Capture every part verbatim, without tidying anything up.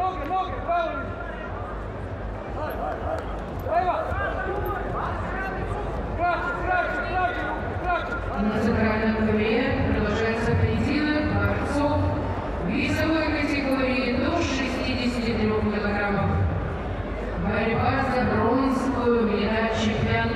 На центральном ковре продолжается поединок борцов весовой категории до шестидесяти трёх килограммов. Борьба за бронзовую медаль чемпиона.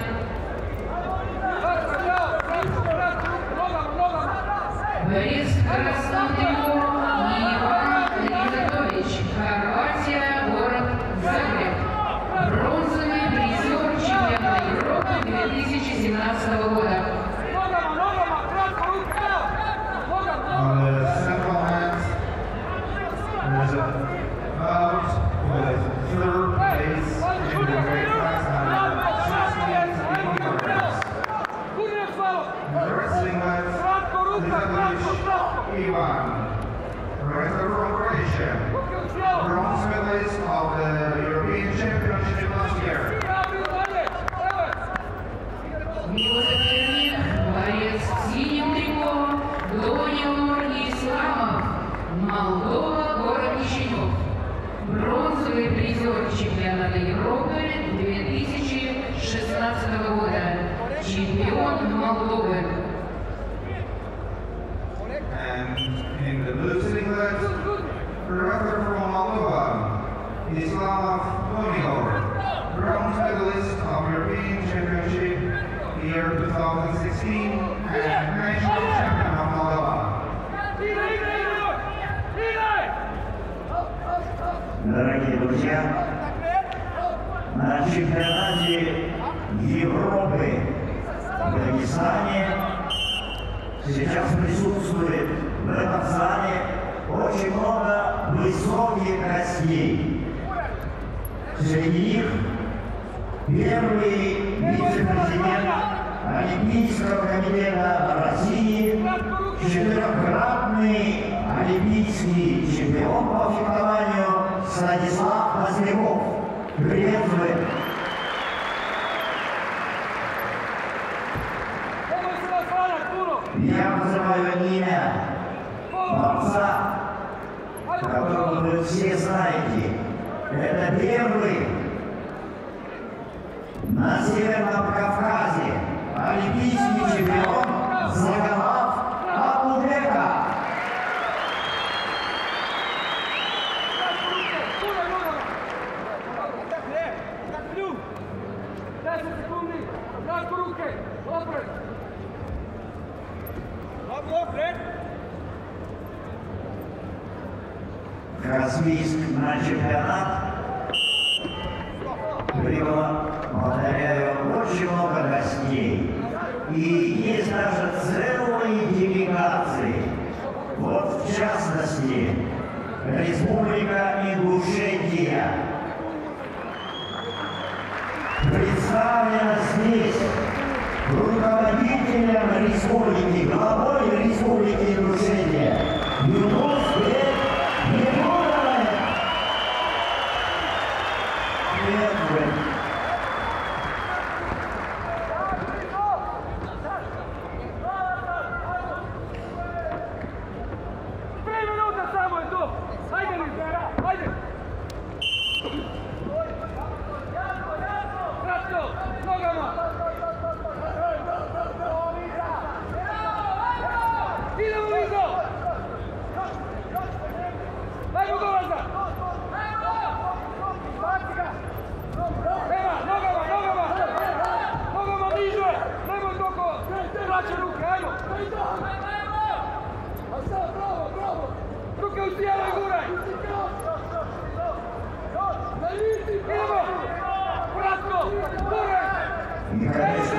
Борис Краснодрев Иван Лизакович, Хорватия, город Загреб. Бронзовый призер чемпионата Европы две тысячи семнадцатого года. On the central mat, there's a bout with third place in the weight class at sixteen kilograms. The wrestling mat, Lizatovic Ivan, wrestler from Croatia, bronze medalist of the European Championship last year. Его соперник, борец в синем трико, Владимир Исламов, Молдова, город Кишинев. Бронзовый призер чемпионата Европы две тысячи шестнадцатого года. Чемпион Молдовы. And in the blue singlet, wrestler from Moldova, Islamov Tomilov, bronze medalist of European Championship year two thousand sixteen and national champion of Moldova. Дорогие друзья, на чемпионате Европы в Дагестане сейчас присутствует в этом зале очень много высоких гостей. Среди них первый вице-президент Олимпийского комитета России, четырехкратный олимпийский чемпион по фехтованию Станислав Масляков. Приветствуем! Я называю имя борца, которого вы все знаете. Это первый на Северном Кавказе олимпийский чемпион Загалав Абубека. Каспийск на чемпионат прибыло, повторяю, очень много гостей. И есть даже целые делегации. Вот в частности, Республика Ингушетия. Представлена здесь руководителем республики, главой Республики Ингушетия Юнусбек Егорович. И, конечно,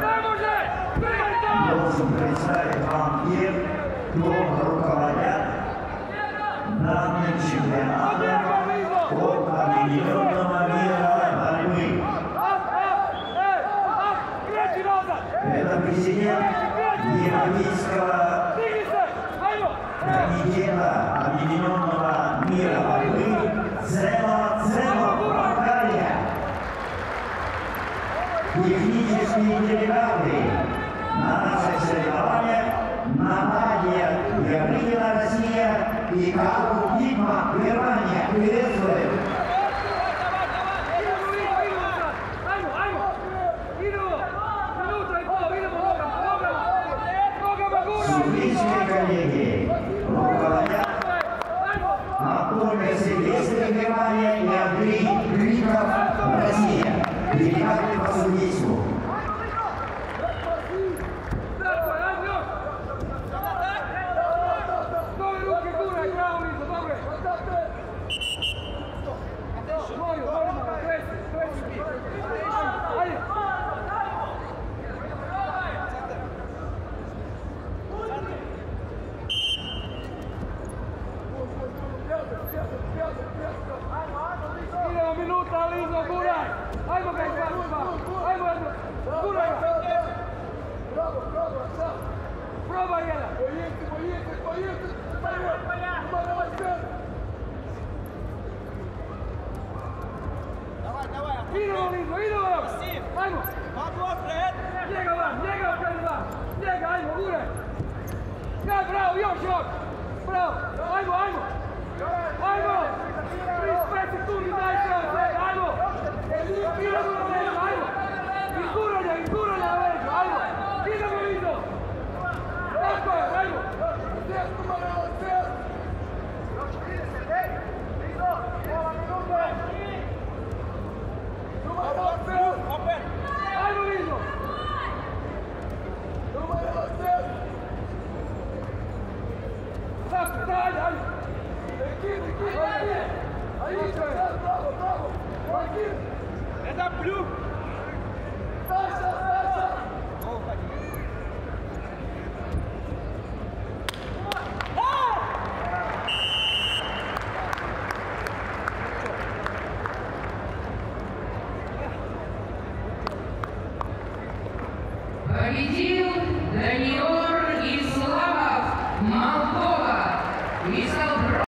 я должен представить вам тех, кто руководят данным чемпионатом от Объединенного мира борьбы. Это президент Европейского комитета Объединенного мира борьбы Цела Цела Болгария. Технические делегаты на наших соревнованиях Наталья Гаврилина, Россия, и Карл Гитман, Германия. Приветствуем! Судейские коллеги, руководят Антон Мерседес, Германия, и Андрей Криков, Россия. Делегаты по судейству. Minuta liikaa Guraj! Aivan käsivää, aivan! Guraj! Bravo, bravo, bravo! Bravo vielä! Поехали, поехали, поехали! Давай, давай! Иду, Лиза, иду! Aivan! Njega van, njega käsivää! Njega, aivan, Guraj! Ja, bravo, još, još! Bravo! Aivan, aivan! Aivan! Respect secondi, dai, aivan! Idemo na vežu, ajmo! Izguranje, izguranje na vežu, ajmo! Idemo, Lizo! Tako je, ajmo! Sjestu, Marelo, sjestu! Još trideset, ej! Lizo, pola minuta! Marelo, sjestu! Opet! Ajmo, Lizo! Marelo, sjestu! Tako, daj, ajmo! Ekip, ekip, ajde! Ajde, bravo, bravo! Это плюс! Саша, Саша! Победил Даниил Исламов, Молдова.